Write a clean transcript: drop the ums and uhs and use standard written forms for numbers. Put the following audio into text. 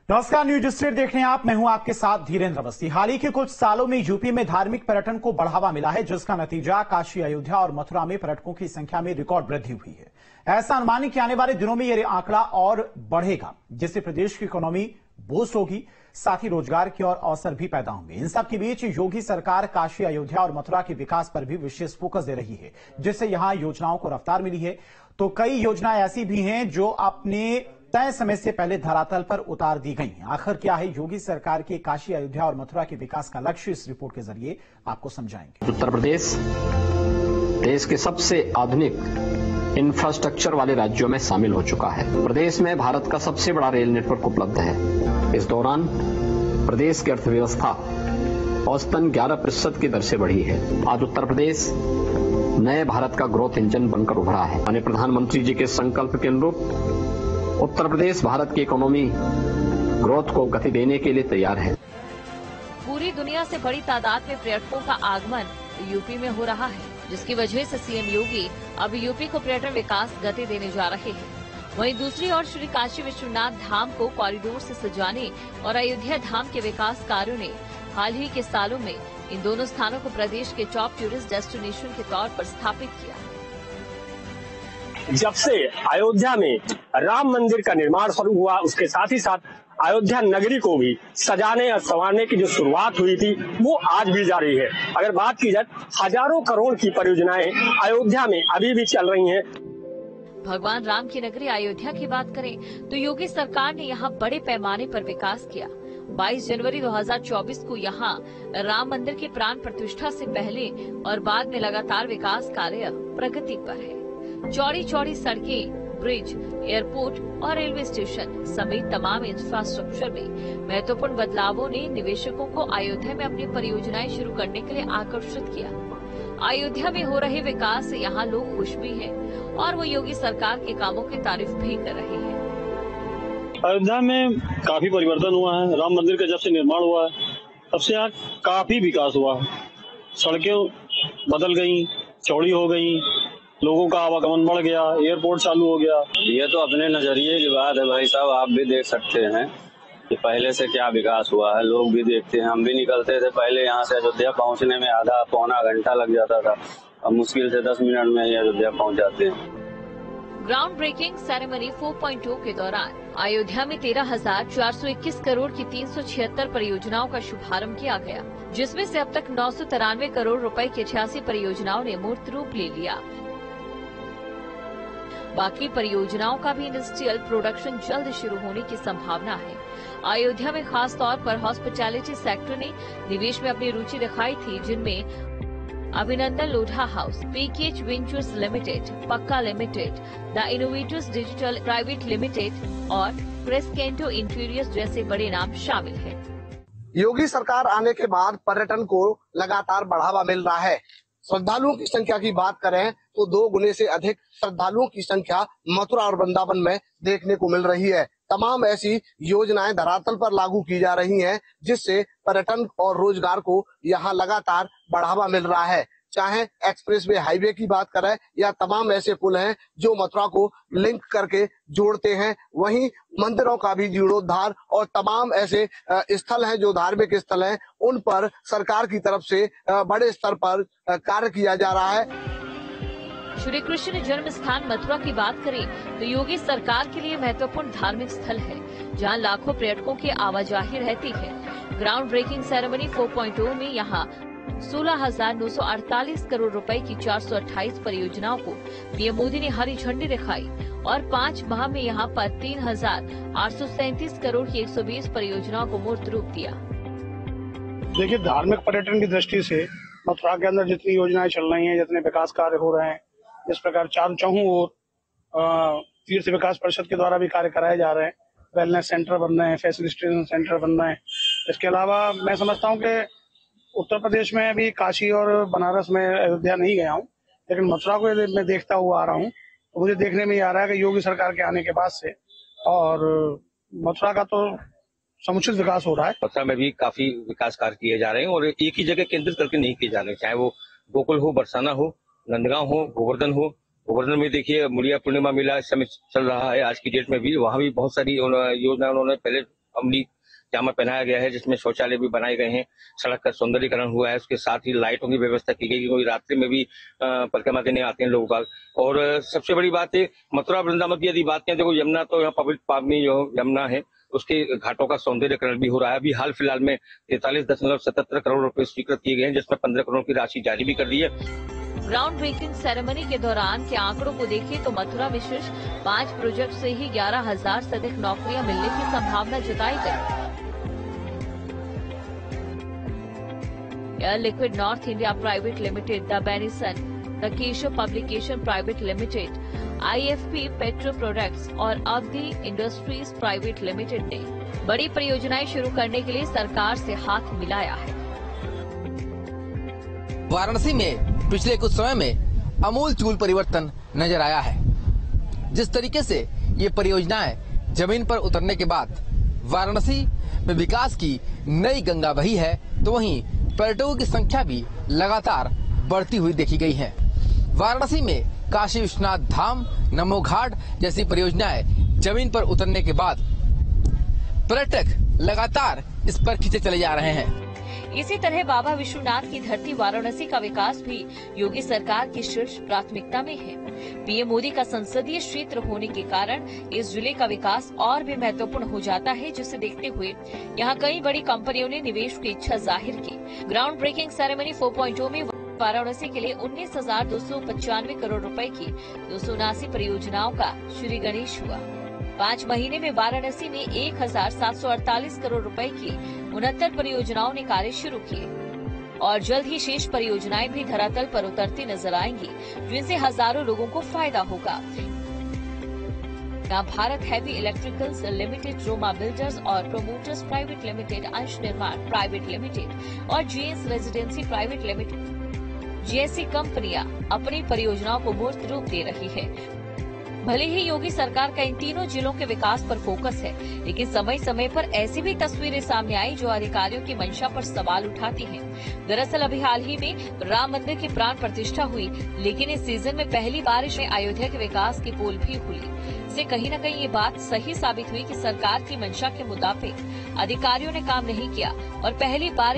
नमस्कार, news street देख रहे हैं आप। मैं हूं आपके साथ धीरेन्द्र अवस्थी। हाल ही के कुछ सालों में यूपी में धार्मिक पर्यटन को बढ़ावा मिला है, जिसका नतीजा काशी, अयोध्या और मथुरा में पर्यटकों की संख्या में रिकॉर्ड वृद्धि हुई है। ऐसा अनुमान है कि आने वाले दिनों में यह आंकड़ा और बढ़ेगा, जिससे प्रदेश की इकोनॉमी बूस्ट होगी, साथ ही रोजगार के और अवसर भी पैदा होंगे। इन सब के बीच योगी सरकार काशी, अयोध्या और मथुरा के विकास पर भी विशेष फोकस दे रही है, जिससे यहां योजनाओं को रफ्तार मिली है। तो कई योजनाएं ऐसी भी हैं जो अपने तय समय से पहले धरातल पर उतार दी गई हैं। आखिर क्या है योगी सरकार के काशी, अयोध्या और मथुरा के विकास का लक्ष्य, इस रिपोर्ट के जरिए आपको समझाएंगे। उत्तर प्रदेश देश के सबसे आधुनिक इंफ्रास्ट्रक्चर वाले राज्यों में शामिल हो चुका है। प्रदेश में भारत का सबसे बड़ा रेल नेटवर्क उपलब्ध है। इस दौरान प्रदेश की अर्थव्यवस्था औसतन 11% की दर से बढ़ी है। आज उत्तर प्रदेश नए भारत का ग्रोथ इंजन बनकर उभरा है। माननीय प्रधानमंत्री जी के संकल्प के अनुरूप उत्तर प्रदेश भारत की इकोनॉमी ग्रोथ को गति देने के लिए तैयार है। पूरी दुनिया से बड़ी तादाद में पर्यटकों का आगमन यूपी में हो रहा है, जिसकी वजह से सीएम योगी अब यूपी को पर्यटन विकास गति देने जा रहे हैं। वहीं दूसरी ओर श्री काशी विश्वनाथ धाम को कॉरिडोर से सजाने और अयोध्या धाम के विकास कार्यों ने हाल ही के सालों में इन दोनों स्थानों को प्रदेश के टॉप टूरिस्ट डेस्टिनेशन के तौर पर स्थापित किया। जब से अयोध्या में राम मंदिर का निर्माण शुरू हुआ, उसके साथ ही साथ अयोध्या नगरी को भी सजाने और संवारने की जो शुरुआत हुई थी, वो आज भी जारी है। अगर बात की जाए, हजारों करोड़ की परियोजनाएं अयोध्या में अभी भी चल रही हैं। भगवान राम की नगरी अयोध्या की बात करें तो योगी सरकार ने यहाँ बड़े पैमाने पर विकास किया। 22 जनवरी 2024 को यहाँ राम मंदिर की प्राण प्रतिष्ठा से पहले और बाद में लगातार विकास कार्य प्रगति पर है। चौड़ी चौड़ी सड़कें, ब्रिज, एयरपोर्ट और रेलवे स्टेशन समेत तमाम इंफ्रास्ट्रक्चर में महत्वपूर्ण बदलावों ने निवेशकों को अयोध्या में अपनी परियोजनाएं शुरू करने के लिए आकर्षित किया। अयोध्या में हो रहे विकास से यहाँ लोग खुश भी हैं और वो योगी सरकार के कामों की तारीफ भी कर रहे हैं। अयोध्या में काफी परिवर्तन हुआ है। राम मंदिर का जब से निर्माण हुआ है, तब से यहाँ काफी विकास हुआ है। सड़कें बदल गई, चौड़ी हो गई, लोगों का आवागमन बढ़ गया, एयरपोर्ट चालू हो गया। ये तो अपने नजरिए की बात है भाई साहब, आप भी देख सकते हैं कि पहले से क्या विकास हुआ है। लोग भी देखते हैं, हम भी निकलते थे पहले यहाँ से अयोध्या पहुँचने में आधा पौना घंटा लग जाता था, अब मुश्किल से 10 मिनट में ही अयोध्या पहुँच जाते हैं। ग्राउंड ब्रेकिंग सेरेमनी 4.0 के दौरान अयोध्या में 13,421 करोड़ की 376 परियोजनाओं का शुभारंभ किया गया, जिसमें से अब तक 993 करोड़ रुपए की 88 परियोजनाओं ने मूर्त रूप ले लिया। बाकी परियोजनाओं का भी इंडस्ट्रियल प्रोडक्शन जल्द शुरू होने की संभावना है। अयोध्या में खास तौर पर हॉस्पिटैलिटी सेक्टर ने निवेश में अपनी रुचि दिखाई थी, जिनमें Abhinandan Lodha house, PKH ventures limited, Pakka limited, the innovators digital private limited और क्रेस्केंटो इंटीरियर्स जैसे बड़े नाम शामिल हैं। योगी सरकार आने के बाद पर्यटन को लगातार बढ़ावा मिल रहा है। श्रद्धालुओं की संख्या की बात करें तो 2 गुने से अधिक श्रद्धालुओं की संख्या मथुरा और वृंदावन में देखने को मिल रही है। तमाम ऐसी योजनाएं धरातल पर लागू की जा रही हैं, जिससे पर्यटन और रोजगार को यहाँ लगातार बढ़ावा मिल रहा है। चाहे एक्सप्रेसवे हाईवे की बात करें या तमाम ऐसे पुल हैं जो मथुरा को लिंक करके जोड़ते हैं, वहीं मंदिरों का भी जीर्णोद्धार और तमाम ऐसे स्थल हैं जो धार्मिक स्थल हैं, उन पर सरकार की तरफ से बड़े स्तर पर कार्य किया जा रहा है। श्री कृष्ण जन्म स्थान मथुरा की बात करें तो योगी सरकार के लिए महत्वपूर्ण धार्मिक स्थल है, जहां लाखों पर्यटकों की आवाजाही रहती है। ग्राउंड ब्रेकिंग सेरेमनी 4.0 में यहाँ 16,948 करोड़ रुपए की 428 परियोजनाओं को पीएम मोदी ने हरी झंडी दिखाई और 5 माह में यहाँ पर 3,837 करोड़ की 120 परियोजनाओं को मूर्त रूप दिया। देखिए, धार्मिक पर्यटन की दृष्टि से मथुरा के अंदर जितनी योजनाएं चल रही हैं, जितने विकास कार्य हो रहे हैं, इस प्रकार चारों ओर तीर्थ विकास परिषद के द्वारा भी कार्य कराए जा रहे हैं। वेलनेस सेंटर बन रहे हैं, फैसिलिटेशन सेंटर बन रहे हैं। इसके अलावा मैं समझता हूँ कि उत्तर प्रदेश में भी काशी और बनारस में, अयोध्या नहीं गया हूँ, लेकिन मथुरा को मैं देखता हुआ आ रहा हूँ, तो मुझे देखने में आ रहा है कि योगी सरकार के आने के बाद से और मथुरा का तो समुचित विकास हो रहा है। मथुरा में भी काफी विकास कार्य किए जा रहे हैं और एक ही जगह केंद्रित करके नहीं किए जा रहे, चाहे वो गोकुल हो, बरसाना हो, नंदगांव हो, गोवर्धन हो। गोवर्धन में देखिए मुड़िया पूर्णिमा मेला इस समय चल रहा है आज की डेट में भी, वहाँ भी बहुत सारी योजना उन्होंने पहले अमली जामा पहनाया गया है, जिसमें शौचालय भी बनाए गए हैं, सड़क का सौंदर्यीकरण हुआ है, उसके साथ ही लाइटों की व्यवस्था की गई, कोई रात्रि में भी परिक्रमा करने आते हैं लोग बाग। और सबसे बड़ी बात है मथुरा वृंदावन की यदि बात करें, देखो यमुना तो यहाँ पवित्र पावनी जो यमुना है उसके घाटों का सौंदर्यीकरण भी हो रहा है। अभी हाल फिलहाल में 43.77 करोड़ रुपए स्वीकृत किए गए हैं, जिसमें 15 करोड़ की राशि जारी भी कर दी है। ग्राउंड ब्रेकिंग सेरेमनी के दौरान के आंकड़ों को देखें तो मथुरा में शीर्ष 5 प्रोजेक्ट से ही 11,000 से अधिक नौकरियां मिलने की संभावना जताई गई। Air liquid north India private limited, the Benison, the Keshav publication private limited, IFP petro products और अवधि इंडस्ट्रीज प्राइवेट लिमिटेड ने बड़ी परियोजनाएं शुरू करने के लिए सरकार से हाथ मिलाया है। वाराणसी में पिछले कुछ समय में आमूल-चूल परिवर्तन नजर आया है। जिस तरीके से ये परियोजनाएं जमीन पर उतरने के बाद वाराणसी में विकास की नई गंगा बही है, तो वहीं पर्यटकों की संख्या भी लगातार बढ़ती हुई देखी गई है। वाराणसी में काशी विश्वनाथ धाम, नमो घाट जैसी परियोजनाएं जमीन पर उतरने के बाद पर्यटक लगातार इस पर खींचे चले जा रहे हैं। इसी तरह बाबा विश्वनाथ की धरती वाराणसी का विकास भी योगी सरकार की शीर्ष प्राथमिकता में है। पीएम मोदी का संसदीय क्षेत्र होने के कारण इस जिले का विकास और भी महत्वपूर्ण हो जाता है, जिसे देखते हुए यहाँ कई बड़ी कंपनियों ने निवेश की इच्छा जाहिर की। ग्राउंड ब्रेकिंग सेरेमनी 4.0 में वाराणसी के लिए 19,295 करोड़ रुपए की 279 परियोजनाओं का श्री गणेश हुआ। 5 महीने में वाराणसी में 1,748 करोड़ रुपए की 69 परियोजनाओं ने कार्य शुरू किए और जल्द ही शेष परियोजनाएं भी धरातल पर उतरती नजर आएंगी, जिनसे हजारों लोगों को फायदा होगा। Bharat heavy electricals limited, Roma builders और promoters private limited, Ansh Nirman private limited और GS रेजिडेंसी प्राइवेट लिमिटेड जैसी कंपनियां अपनी परियोजनाओं को मूर्त रूप दे रही है। भले ही योगी सरकार का इन तीनों जिलों के विकास पर फोकस है, लेकिन समय समय पर ऐसी भी तस्वीरें सामने आई जो अधिकारियों की मंशा पर सवाल उठाती हैं। दरअसल अभी हाल ही में राम मंदिर की प्राण प्रतिष्ठा हुई, लेकिन इस सीजन में पहली बारिश में अयोध्या के विकास की पोल भी खुली। इससे कहीं न कहीं ये बात सही साबित हुई कि सरकार की मंशा के मुताबिक अधिकारियों ने काम नहीं किया और पहली बार